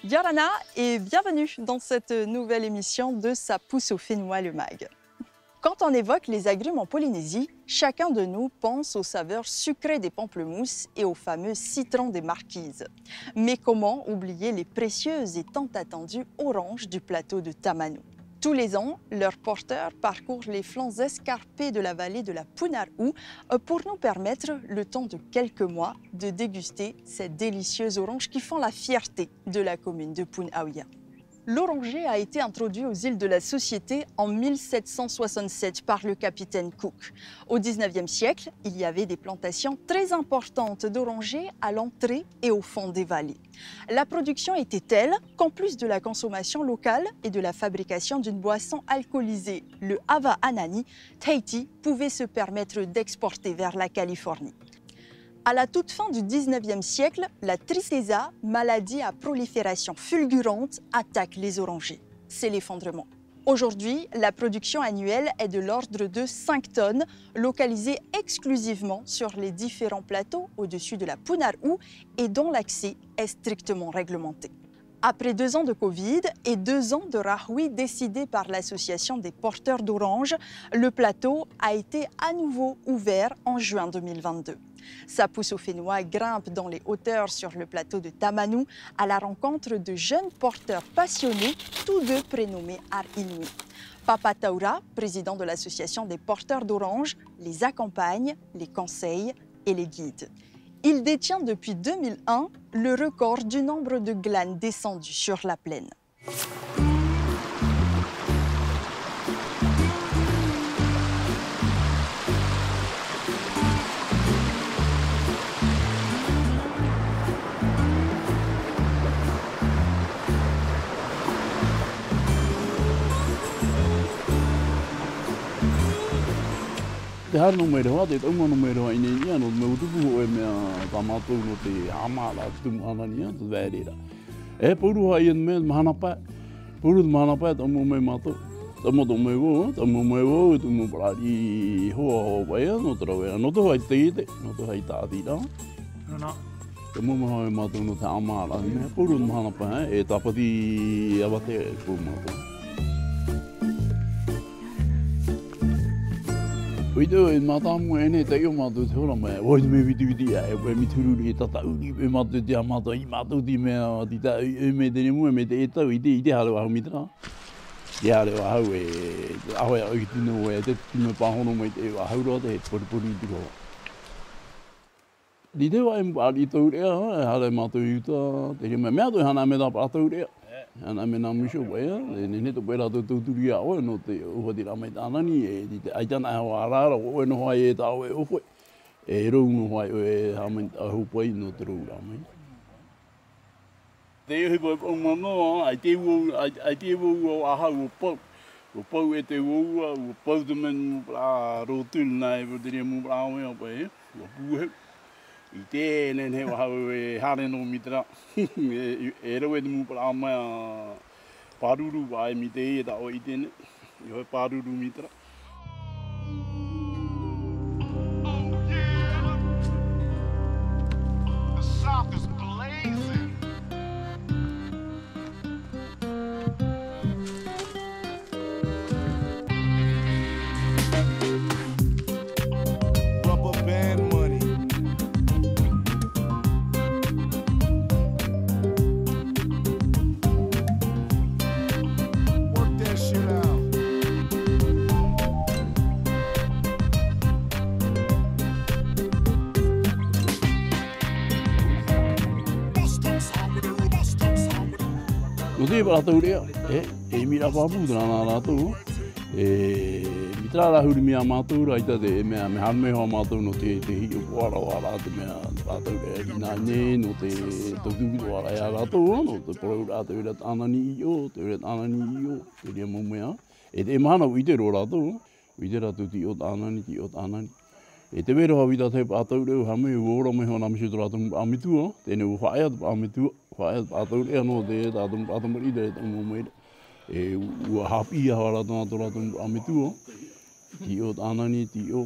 Diarana et bienvenue dans cette nouvelle émission de Ça pousse au Fénois le Mag. Quand on évoque les agrumes en Polynésie, chacun de nous pense aux saveurs sucrées des pamplemousses et aux fameux citrons des marquises. Mais comment oublier les précieuses et tant attendues oranges du plateau de Tamanu? Tous les ans, leurs porteurs parcourent les flancs escarpés de la vallée de la Punar'u pour nous permettre, le temps de quelques mois, de déguster ces délicieuses oranges qui font la fierté de la commune de Punaouia. L'oranger a été introduit aux îles de la Société en 1767 par le capitaine Cook. Au XIXe siècle, il y avait des plantations très importantes d'orangers à l'entrée et au fond des vallées. La production était telle qu'en plus de la consommation locale et de la fabrication d'une boisson alcoolisée, le Hava Anani, Tahiti pouvait se permettre d'exporter vers la Californie. À la toute fin du XIXe siècle, la tristeza, maladie à prolifération fulgurante, attaque les orangers. C'est l'effondrement. Aujourd'hui, la production annuelle est de l'ordre de 5 tonnes, localisée exclusivement sur les différents plateaux au-dessus de la Punar'u et dont l'accès est strictement réglementé. Après 2 ans de Covid et 2 ans de rahoui décidés par l'association des porteurs d'oranges, le plateau a été à nouveau ouvert en juin 2022. Ça pousse au Fénois grimpe dans les hauteurs sur le plateau de Tamanu à la rencontre de jeunes porteurs passionnés, tous deux prénommés Ar-Inui. Papa Taura, président de l'association des porteurs d'oranges, les accompagne, les conseille et les guide. Il détient depuis 2001 le record du nombre de glanes descendues sur la plaine. Te hano mai rewa, te taumano mai rewa inenia, no me utupu o e mea tamatou no te amala tumu anania, te vērera. E puru hai en mea mahana pai, puru te mahana pai taumo mai matou. Taumo tau mai wo, taumo mai wo, tumu parari hoa hoa waia, no te rawea. No te hai te ite, no te hai tāti rā. Taumo mai hoa matou no te amala, puru te mahana pai, e tapati awate e kou matou. Oideo e mātāmu e ne te io mātou te hora mai, oi te me viti e koe mitururi e tata uri e mātou te a mātou i mātou ti mea ti ta e me te nemu e me te e tau i te haro ahu mitra. I haro ahu e ahoe au ki tino e te tino pahono mai te e ahu roa te he poripori i tiko. Ni te wai mpari tau rea, e haro mātou i uta, te mea mea toi hana me tā para tau rea. Ana me nā musho waia, ne ne to pera to tūturi a oe no te uhati rā mai tānani e te aitana e hoa arara, oe no hoai e tā oe ofoe. E rau no hoai oe hamai ahu pai no te rau rā mai. Te ihi pai pau mano, ai te uau o ahau o pau. O pau e te uau, o pau te menu pra rotunu nai, o te rea mu pra oe o pai, o puheu. I tēnen he wahau e hare no mitra. E rau e te mupara mai a paruru vai mi te e ta o i tēne. I hoi paruru mitra. The South is blazing. Rubber band money. No te rātou rea, e mira papu tana nā rātou. Mitra rahuri mea mātou raita te mea me hanme hoa mātou no te hi o kuara o ara te mea rātou rea i nā ne, no te tauturi o ara ea rātou, no te porau rātou rea tānani i o, te rea tānani i o, te rea maumea. E te mahana o i te ro rātou, o i te rātou ti o tānani, ti o tānani. E te wera hawita te pātau reo hame u ora me hona misu rātou pāmitua, tēne u whaea te pāmitua, whaea te pātau rea no te rātou pātamari te taumo meira. E ua hapi a hara tōna tō rātou pāmitua, ti o tānani, ti o.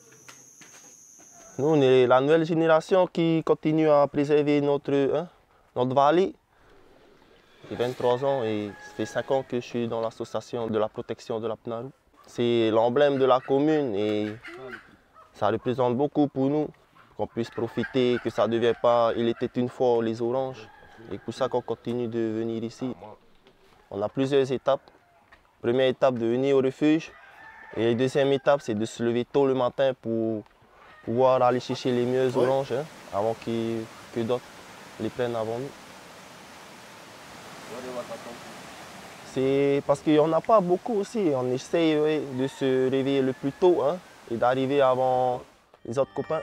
Nous, on est la nouvelle génération qui continue à préserver notre notre vallée. J'ai 23 ans et ça fait 5 ans que je suis dans l'association de la protection de la Pnarou. C'est l'emblème de la commune et ça représente beaucoup pour nous, qu'on puisse profiter, que ça ne devienne pas « il était une fois les oranges ». Et pour ça qu'on continue de venir ici. On a plusieurs étapes. Première étape, de venir au refuge. Et la deuxième étape, c'est de se lever tôt le matin pour pouvoir aller chercher les meilleures oranges avant que d'autres les prennent avant nous. C'est parce qu'il n'y en a pas beaucoup aussi. On essaye de se réveiller le plus tôt et d'arriver avant les autres copains.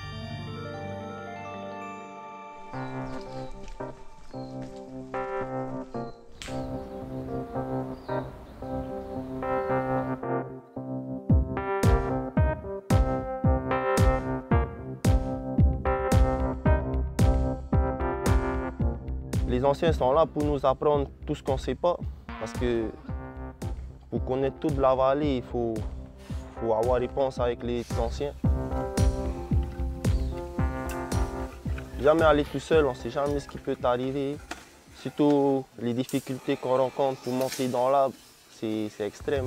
Les anciens sont là pour nous apprendre tout ce qu'on ne sait pas. Parce que pour connaître toute la vallée, il faut avoir réponse avec les anciens. Jamais aller tout seul, on ne sait jamais ce qui peut t'arriver. Surtout les difficultés qu'on rencontre pour monter dans l'arbre, c'est extrême.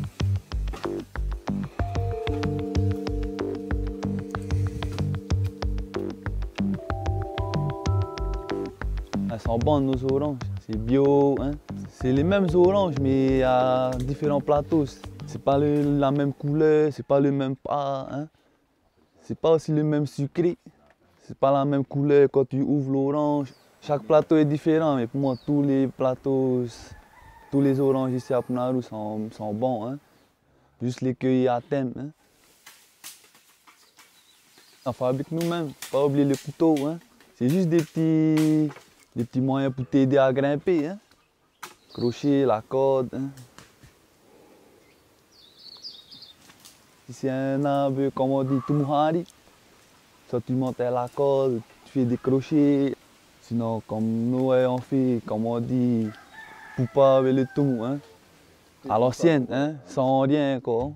Elles sont bonnes nos oranges, c'est bio. C'est les mêmes oranges mais à différents plateaux. C'est pas la même couleur, c'est pas le même pas. C'est pas aussi le même sucré. C'est pas la même couleur quand tu ouvres l'orange. Chaque plateau est différent, mais pour moi tous les plateaux, tous les oranges ici à Pnarou sont bons. Juste les cueillir à thème. On fabrique nous-mêmes, pas oublier le couteau. C'est juste des petits moyens pour t'aider à grimper. Crochet, la corde. C'est un arbre, comme on dit, Tumuhari. Soit tu montes à la corde, tu fais des crochets. Sinon, comme nous, on fait, comme on dit, poupa avec le tumu. À l'ancienne, sans rien quoi.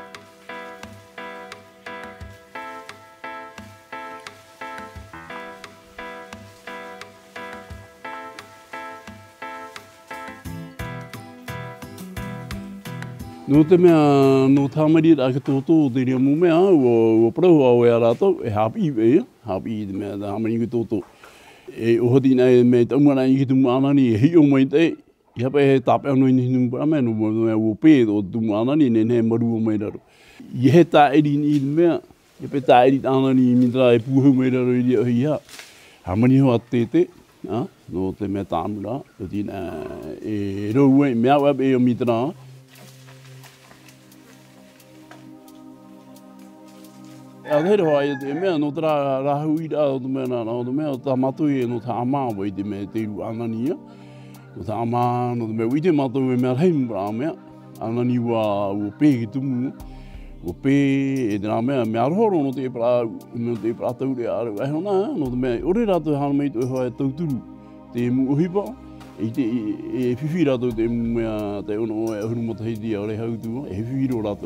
No te mea no tamari a ke toto te ria mu mea o prau au e arato e hapi te mea da hamari ke toto e o hoti nei me tamara i ke tu mana ni hi o mai te ia pe he tape no ni nu pa me no me o pe o tu mana ni ne maru o mai daro i he ta e ni mea e pe ta e ana ni mi tra e pu ho mai daro i ia hamari ho atete no te mea tamura o tina e ro we mea wa e o mi tra a hero ai te mea no tra rahui ra o te mea na o te mea ta matui no ta ama wai te mea te ru anania no ta ama no te mea wite matui e mea rei mbra mea anani wa o pe ki tumu o pe e te mea mea rohoro no te pra no te pra tau re aru e hona no te mea ore rato hana mei to hoa e tauturu te mu ohipa e te e whiwhi rato te mea te ono e huru mata heiti a ore hautu e whiwhi ro rato.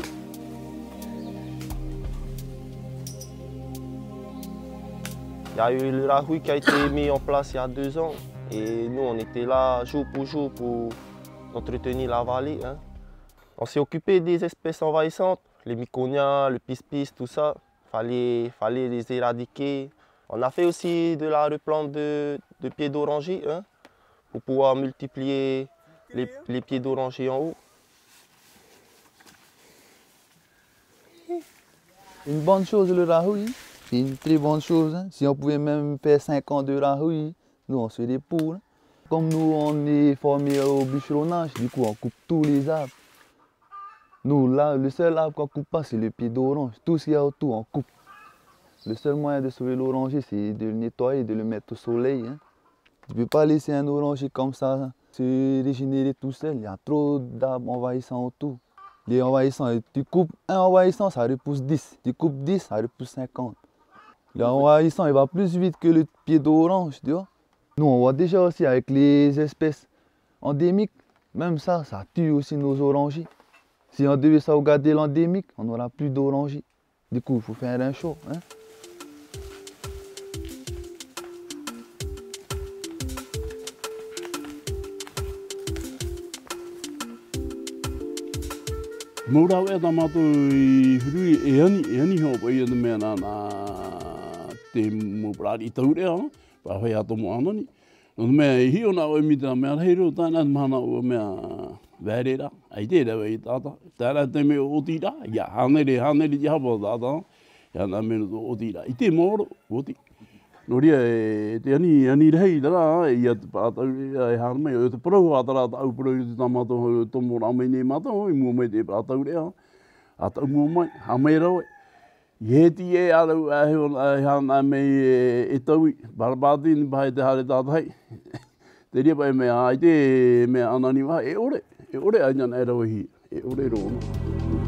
Il y a eu le rahoui qui a été mis en place il y a 2 ans et nous on était là jour pour jour pour entretenir la vallée. On s'est occupé des espèces envahissantes, les myconias, le pis-pis, tout ça. Fallait les éradiquer. On a fait aussi de la replante de pieds d'oranger pour pouvoir multiplier les pieds d'oranger en haut. Une bonne chose le rahoui. C'est une très bonne chose. Si on pouvait même faire 5 ans de rahoui, nous on se fait des poules. Comme nous on est formés au bûcheronnage, du coup on coupe tous les arbres. Nous là, le seul arbre qu'on coupe pas c'est le pied d'orange. Tout ce qu'il y a autour on coupe. Le seul moyen de sauver l'oranger c'est de le nettoyer, de le mettre au soleil. Tu ne peux pas laisser un oranger comme ça se régénérer tout seul. Il y a trop d'arbres envahissants autour. Les envahissants, tu coupes un envahissant, ça repousse 10. Tu coupes 10, ça repousse 50. L'envahissant, il va plus vite que le pied d'orange, tu vois. Nous, on voit déjà aussi avec les espèces endémiques, même ça tue aussi nos orangers. Si on devait sauvegarder l'endémique, on n'aura plus d'orangers. Du coup, il faut faire un show. Maurau e tā mātou I hurui e ani hau pai anu mea nā te mōprari taurea, pa whai ato mo anani. Nō mea I hio nā oi mita mea reiro tāna mahana o mea vērera, ai te rewa I tāta. Tāra te mea o tira, ia hanere I hapa tāta, ia nā mea o tira. I te mōro, o ti. Nō ria te ani rei tara, ia te pātau, e hana mea, o te parau atara au parau te tamato tomo ramai nei mātau, I mua mai te pātau rea. A tau mua mai, ha mai rau e. I heti e arau a heo hana mei e tau I, parapāti ni pahe te hare tātai. Te ria pai mea, ai te mea anani waha, e ore ainan e rau hi, e ore rono.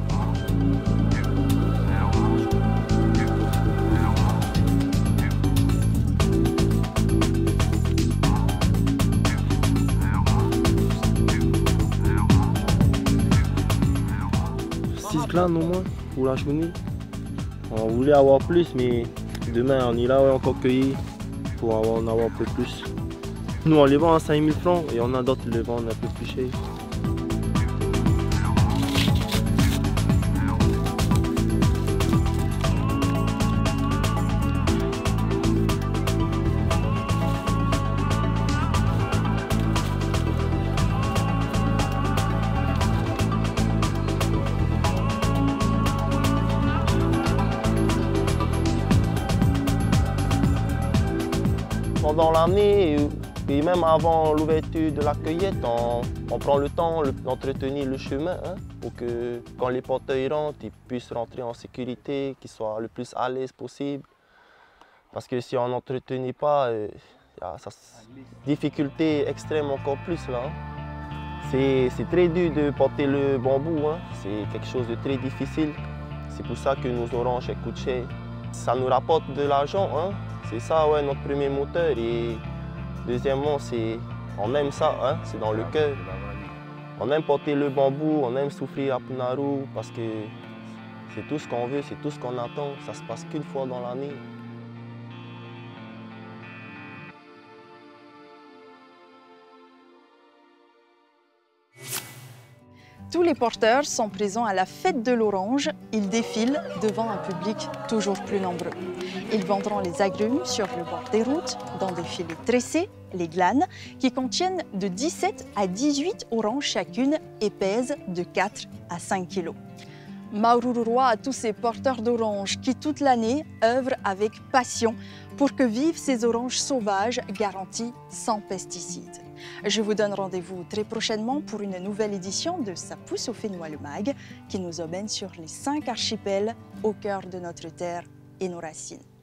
Glanes au moins pour la chenille. On voulait avoir plus, mais demain on ira encore cueillir pour en avoir un peu plus. Nous on les vend à 5000 francs et on a d'autres qui les vendent un peu plus cher. Pendant l'année et même avant l'ouverture de la cueillette, on prend le temps d'entretenir le chemin pour que quand les porteurs rentrent, ils puissent rentrer en sécurité, qu'ils soient le plus à l'aise possible. Parce que si on n'entretenait pas, il y a difficulté extrême encore plus là. C'est très dur de porter le bambou, c'est quelque chose de très difficile. C'est pour ça que nos oranges coûtent cher. Ça nous rapporte de l'argent. C'est ça, ouais, notre premier moteur. Et deuxièmement, on aime ça, c'est dans le cœur. On aime porter le bambou, on aime souffrir à Punaru parce que c'est tout ce qu'on veut, c'est tout ce qu'on attend. Ça se passe qu'une fois dans l'année. Tous les porteurs sont présents à la fête de l'orange. Ils défilent devant un public toujours plus nombreux. Ils vendront les agrumes sur le bord des routes, dans des filets tressés, les glanes, qui contiennent de 17 à 18 oranges chacune et pèsent de 4 à 5 kilos. Maurururua à tous ces porteurs d'oranges qui, toute l'année, œuvrent avec passion pour que vivent ces oranges sauvages garanties sans pesticides. Je vous donne rendez-vous très prochainement pour une nouvelle édition de Ça pousse au Fénois le Mag qui nous emmène sur les 5 archipels au cœur de notre terre et nos racines.